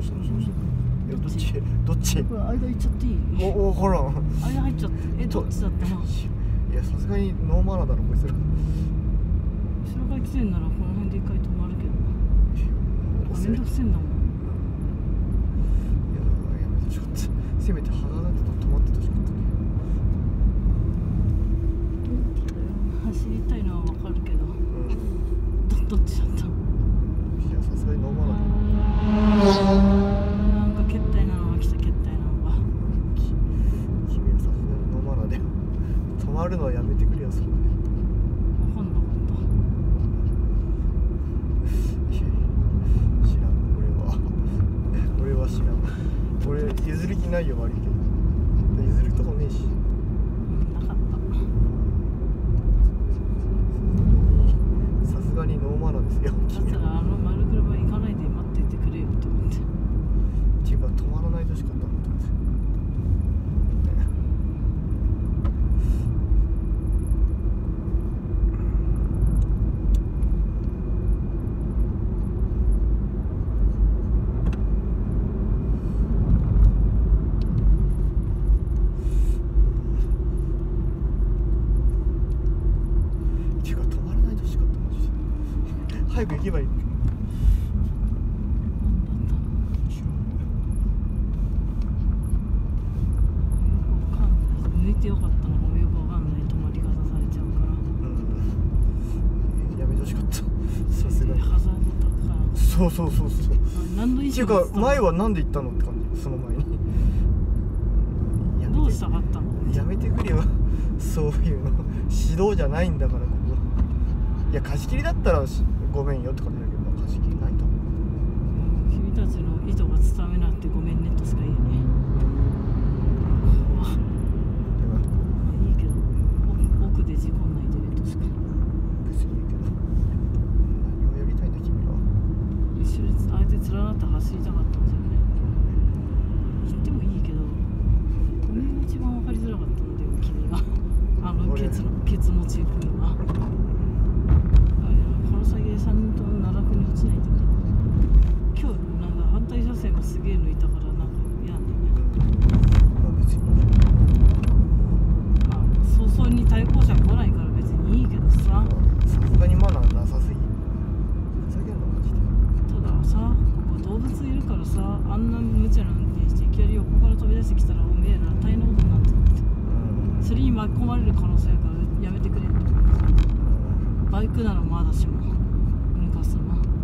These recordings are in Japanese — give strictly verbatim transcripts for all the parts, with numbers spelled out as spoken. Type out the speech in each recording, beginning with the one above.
うしたどうしたどうしたえどっちどっちこれ間行っちゃっていい？ おおほら間入っちゃってえどっちだってもいやさすがにノーマナーだろこいつら後ろから来てんならこの辺で一回止まるけどめんどくせえんだもん。 いややめてほしかったせめて肌だって止まってほしかったね。 走りたいのはわかるけど、うん、ど, どっちだった？いやさすがにノーマナーなんかけったいなのが来たけったいなのが君はさすがにノーマナーで止まるのはやめてくれよそれ。 わかんなかった知らん俺は俺は知らん俺譲る気ないよ悪いけど譲るとこねえしなかったさすがにノーマナーですよ。 だったらあの丸車行かないで待っててくれよって思ってっていうか止まらないとしかったんだと思って早く行けばいい。 抜いてよかったのもよくわかんない止まり方されちゃうから、 うん、やめてほしかったさすがにハザードだからそうそうそうそう何度以上っていうか前はなんで行ったのって感じその前にどうしたかったのやめてくれよそういうの指導じゃないんだからここいや貸し切りだったらごめんよって感じだけど貸し切りないと思う。 君たちの意図が伝わめなくてごめんねとしか言えねえ。いいけど奥で事故んないでねとしか。 別にいいけど何をやりたいんだ君らは。 一緒にあえて連なって走りたかったんじゃね言ってもいいけど俺が一番分かりづらかったんだよ君があのケツのケツ持ち君は。さんにんとも奈落に落ちないといけない。今日なんか反対車線もすげえ抜いたからなんか嫌なんだよね。 まあ別にまあ早々に対向車来ないから別にいいけどささすがにマナーなさすぎふざけんなマジで。 たださここ動物いるからさあんな無茶な運転していきなり横から飛び出してきたらおめえら大変なことになって思って、うん、それに巻き込まれる可能性あるからやめてくれって思って、うん、バイクならまだしも止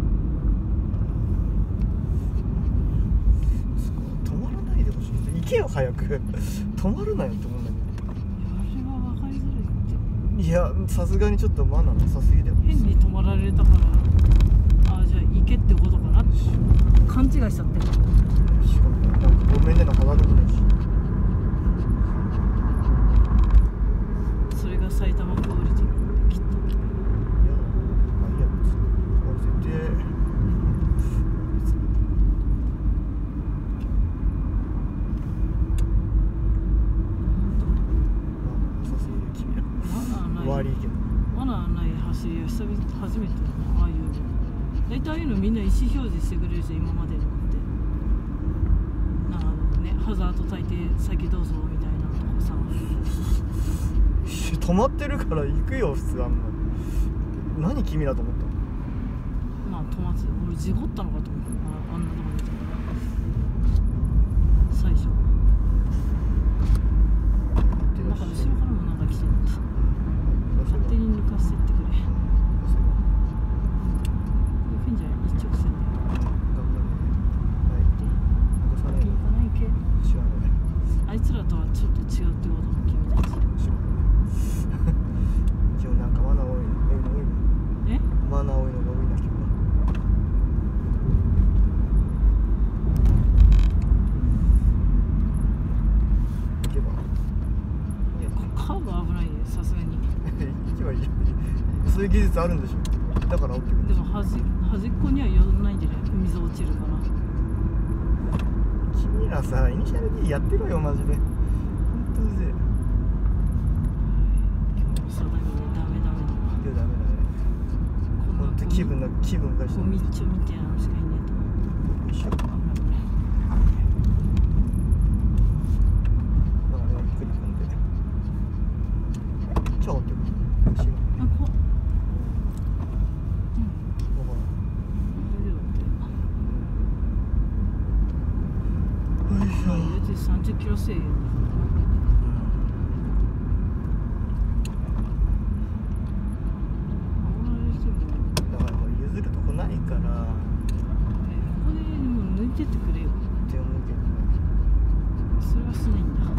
まらないでほしい。行けよ早く止まるなよって思うんだけど。 あれは分かりづらいって。 いやさすがにちょっとマナーなさすぎでも変に止まられたからああじゃあ行けってことかなって勘違いしちゃってる。しかもなんかごめんねの肌でもないしそれが埼玉クオリティなんだきっと。 悪いけどマナーない走りは久々初めてだな。ああいうの大体ああいうのみんな意思表示してくれるじゃん今までのってなんかねハザード焚いて先どうぞみたいなとこさ止まってるから行くよ普通あんな何君だと思ったの。 まあ止まって俺事故ったのかと思ったあんなとこ見たから最初なんか後ろからもなんか来てるんだ勝手に抜かしてってくれ。いけんじゃない一直線で。先に行かないけ。あいつらとはちょっと違うってこと君たち。 一応なんかマナー多いの多いのえマナー多いのが多いな君は。行けばいやカーブ危ないよさすがに。 行けばいいじゃんそういう技術あるんでしょだから OK。 でも端端っこには寄らないんじゃない水落ちるから君らさイニシャル D やってろよマジで本当うぜえ。 今日もそうだよねダメダメだ今日ダメだね本当気分の気分がしてゴミっちょみたいなのしかいねえと。 よいしょ。 危ない危ない。 まあ言うてさんじゅっキロ制限だからな。あれしてもだからもう譲るとこないからここでもう抜いてってくれよって思うけどね。 それはしないんだ。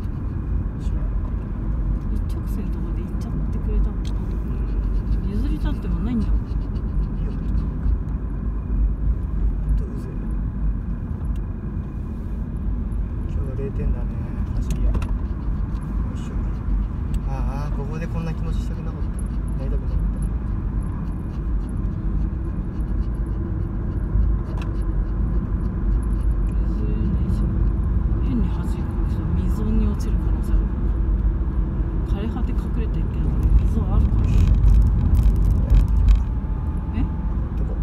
一直線のとこで行っちゃってくれたもん。譲りたってもないんだもん。 いいよとうぜ今日はれいてんだね走りや。よいしょ。ああここでこんな気持ちしたくなかった。なりたくなかった。 譲れないじゃん。変に端っこ来たら溝に落ちる可能性ある。枯れ果て隠れてるけど溝あるから。え？ どこ？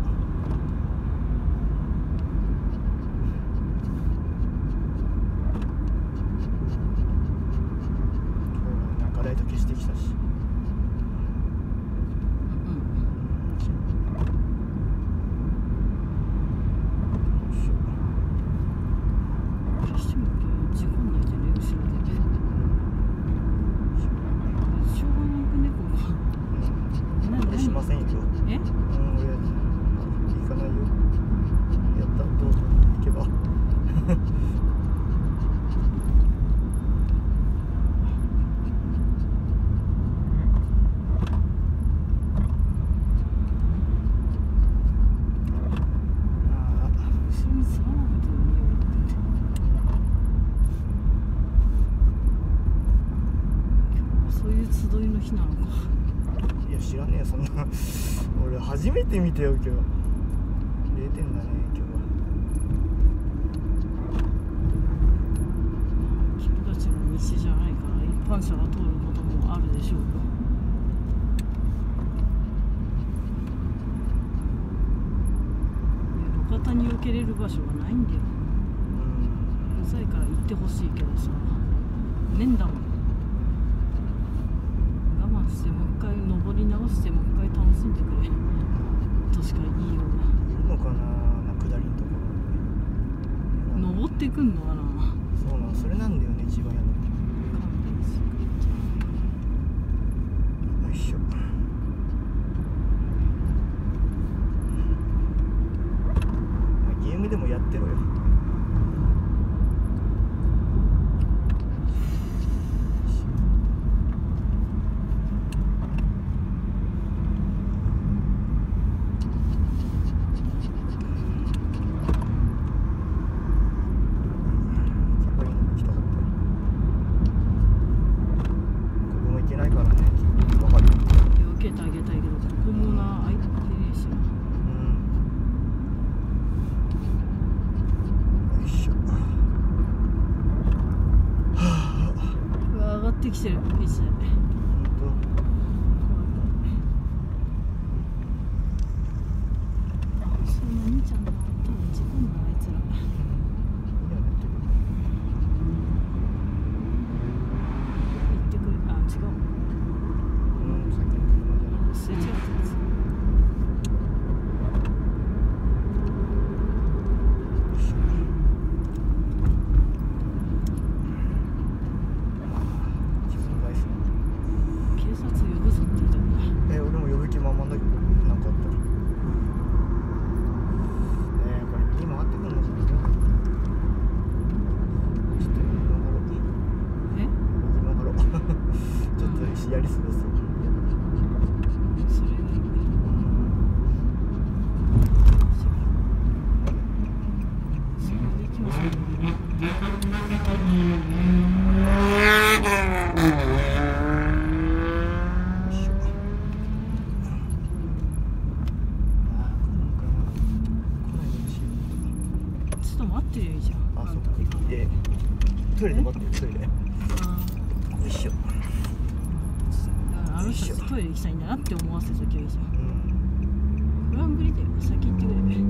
なんかライト消してきたし。しませんよ。 え？ うん、俺行かないよ。やった、どうぞ行けば。ああ、 後ろに座らなくていいよ。今日はそういう集いの日なのか。 いや知らねえよそんな。俺初めて見てよ今日。れいてんだね今日は。 君たちの道じゃないから一般車が通ることもあるでしょうよ。いや路肩に避けれる場所がないんだよ。うざいから行ってほしいけどさ、ねえんだもん。我慢してもう一回登り直してもう一回楽しんでくれとしか言いようが。 いるのかな、下りのところ。 登ってくんのかな。 そうなの、それなんだよね一番やるの。 勘弁してくれちゃよいしょ。ゲームでもやってろよ。 できてるいいっすね。そんな兄ちゃんだ。多分事故んなあいつら。行ってくれ。あ違う。 うんさっきの車じゃなくてすれ違ったやつ。 やり過ごそう。 それがいい。それで行きましょう。ちょっと待ってるよいいじゃん。 あ、そうか。で、トイレで待ってるトイレ。よいしょ。 あの人たちトイレ行きたいんだなって思わせときゃいいじゃん。うん、これは無理だよ。先行ってくれ。